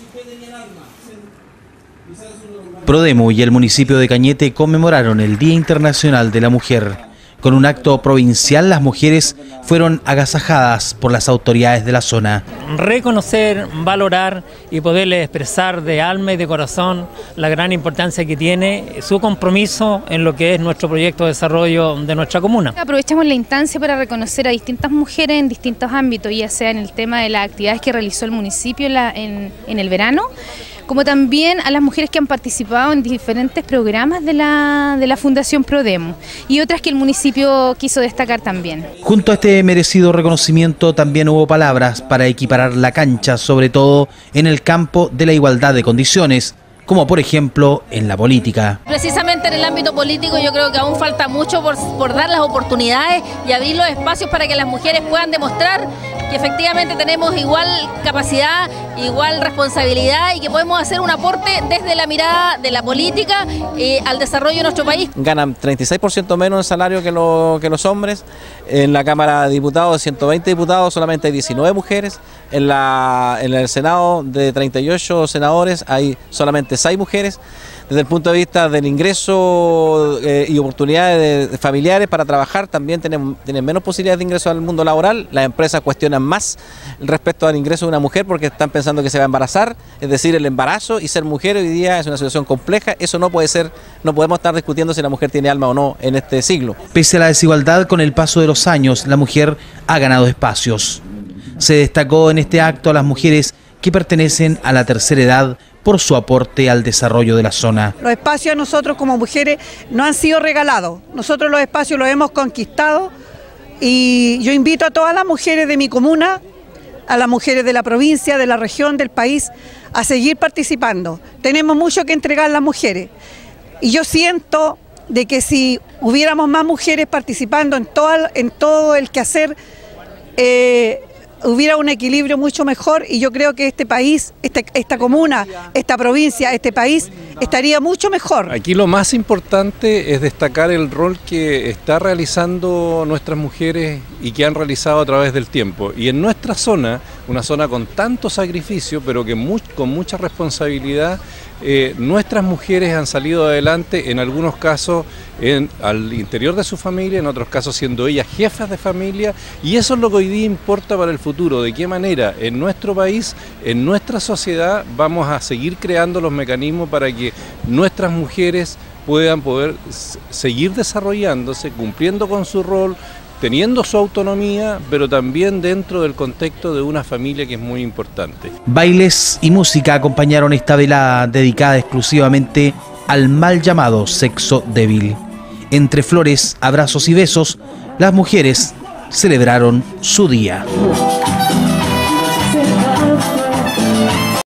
Prodemo y el municipio de Cañete conmemoraron el Día Internacional de la Mujer. Con un acto provincial, las mujeres fueron agasajadas por las autoridades de la zona. Reconocer, valorar y poderle expresar de alma y de corazón la gran importancia que tiene su compromiso en lo que es nuestro proyecto de desarrollo de nuestra comuna. Aprovechamos la instancia para reconocer a distintas mujeres en distintos ámbitos, ya sea en el tema de las actividades que realizó el municipio en el verano, como también a las mujeres que han participado en diferentes programas de la Fundación Prodemo y otras que el municipio quiso destacar también. Junto a este merecido reconocimiento también hubo palabras para equiparar la cancha, sobre todo en el campo de la igualdad de condiciones, como por ejemplo en la política. Precisamente en el ámbito político yo creo que aún falta mucho por dar las oportunidades y abrir los espacios para que las mujeres puedan demostrar que efectivamente tenemos igual capacidad, igual responsabilidad y que podemos hacer un aporte desde la mirada de la política al desarrollo de nuestro país. Ganan 36% menos de salario que los hombres. En la Cámara de Diputados, de 120 diputados, solamente hay 19 mujeres. En el Senado, de 38 senadores, hay solamente 6 mujeres. Desde el punto de vista del ingreso y oportunidades familiares para trabajar, también tienen menos posibilidades de ingreso al mundo laboral. Las empresas cuestionan más respecto al ingreso de una mujer porque están pensando que se va a embarazar, es decir, el embarazo y ser mujer hoy día es una situación compleja. Eso no puede ser, no podemos estar discutiendo si la mujer tiene alma o no en este siglo. Pese a la desigualdad, con el paso de los años, la mujer ha ganado espacios. Se destacó en este acto a las mujeres que pertenecen a la tercera edad por su aporte al desarrollo de la zona. Los espacios a nosotros como mujeres no han sido regalados, nosotros los espacios los hemos conquistado y yo invito a todas las mujeres de mi comuna, a las mujeres de la provincia, de la región, del país, a seguir participando. Tenemos mucho que entregar las mujeres y yo siento de que si hubiéramos más mujeres participando en todo el quehacer, hubiera un equilibrio mucho mejor y yo creo que este país, esta comuna, esta provincia, este país estaría mucho mejor. Aquí lo más importante es destacar el rol que está realizando nuestras mujeres y que han realizado a través del tiempo. Y en nuestra zona, una zona con tanto sacrificio, pero que con mucha responsabilidad, nuestras mujeres han salido adelante, en algunos casos al interior de su familia, en otros casos siendo ellas jefas de familia, y eso es lo que hoy día importa para el futuro, de qué manera en nuestro país, en nuestra sociedad, vamos a seguir creando los mecanismos para que nuestras mujeres puedan seguir desarrollándose, cumpliendo con su rol, teniendo su autonomía, pero también dentro del contexto de una familia que es muy importante. Bailes y música acompañaron esta velada dedicada exclusivamente al mal llamado sexo débil. Entre flores, abrazos y besos, las mujeres celebraron su día.